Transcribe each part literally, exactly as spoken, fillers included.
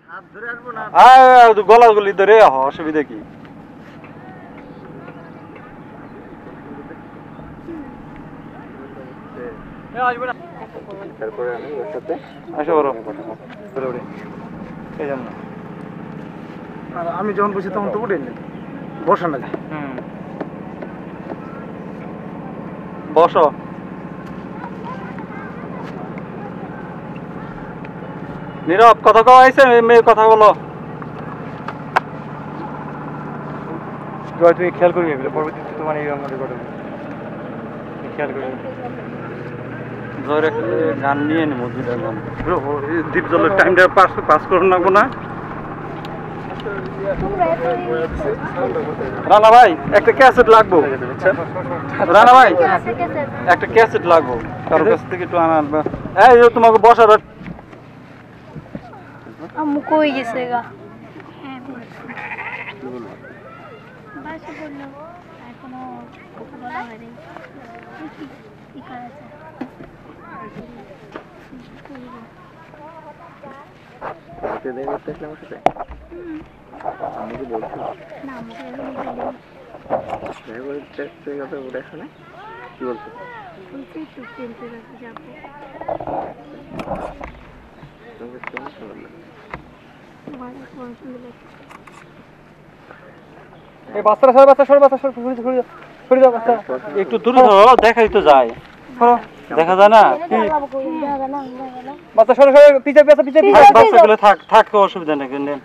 হাত ধরে আসবো না হ্যাঁ গলা গলি ধরে অসুবিধা কি তারপরে আমি ওর সাথে আসো বড় এই জন্য আর আমি যখন বসি তখন তো উঠে নেই বসা না হুম বসো নীরব কথা কওয়া আইছে মেয়ে কথা বলো তুমি খেয়াল করবি পরবর্তীতে তোমার এই আমাদের ঘটবে খেয়াল করবি ধরে গান নিয়ে নিব দুইটা গান দীপ জলের টাইমটা পাস পাস করুন লাগবো না রানা ভাই একটা ক্যাসেট লাগবো রানা ভাই একটা ক্যাসেট লাগবো কারো কাছ থেকে একটু আনা আনবা এই যে তোমাকে বসার আম্মু কই গেছে গা এখনো বলা হয়নি কি করেছে আমাকে বলছো না আমাকে দেখো না কি বলছো বলছি একটু খেলতে যাতে যাবো এই বাচ্চারা সর বাচ্চা সর বাচ্চা সর সরে সরে যাও সরে যাও বাচ্চা একটু দূরে ধরো দেখাই তো যায় দেখা যায় না কি বাচ্চা সরে সরে পিছে পিছে পিছে বাচ্চাগুলো থাক থাক অসুবিধা নেই নেন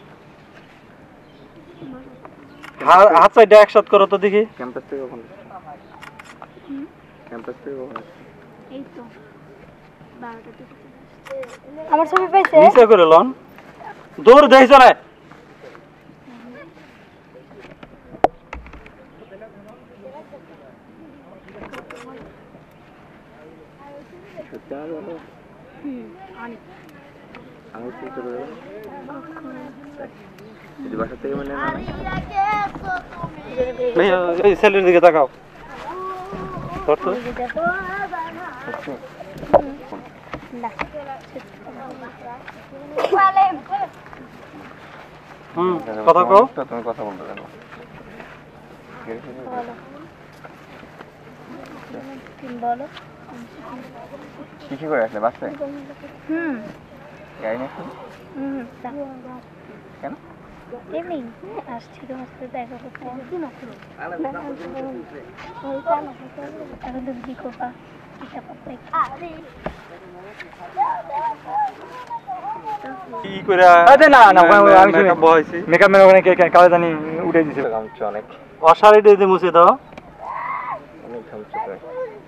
হাত সাইডে একসাথ করো তো দেখি ক্যাম্পাস থেকে কখন ক্যাম্পাস থেকে কখন এই তো বারোটা থেকে আমার ছবি পাইছে নিচে করে লন দূর দেখছ না হুম অনেক আমি কি করে যদি বাসা থেকে মানে এই ছেলের দিকে তাকাও ধর তো হুম কথা কও তুমি কথা বলতে জানো বলো কি কি করে আসলে বাসে হুম গাড়ি নিয়ে হুম কেন এমনি আসছি তোমার সাথে দেখা করতে এখন তুমি কি করবা কি করে আরে না না আমি মেকআপ বহাইছি মেকআপ ম্যান ওখানে কে কালে জানি উঠে দিয়েছিল গামছা অনেক অসারি দিয়ে মুছে দাও অনেক গামছা প্রায়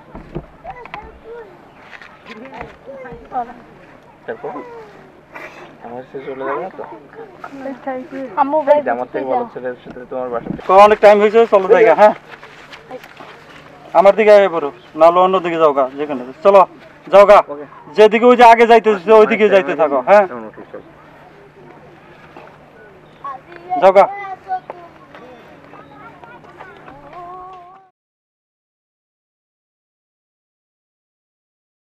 তারপর আমার সে চলে যাবে না তো আম্মু ভাই জামাত থেকে বলো ছেলের সাথে তোমার বাসা তো অনেক টাইম হয়েছে চলো জায়গা হ্যাঁ আমার দিকে আগে পড়ো নাহলে অন্য দিকে যাও গা যেখানে চলো যাও গা যেদিকে ওই যে আগে যাইতেছে ওইদিকে যাইতে থাকো হ্যাঁ যাও গা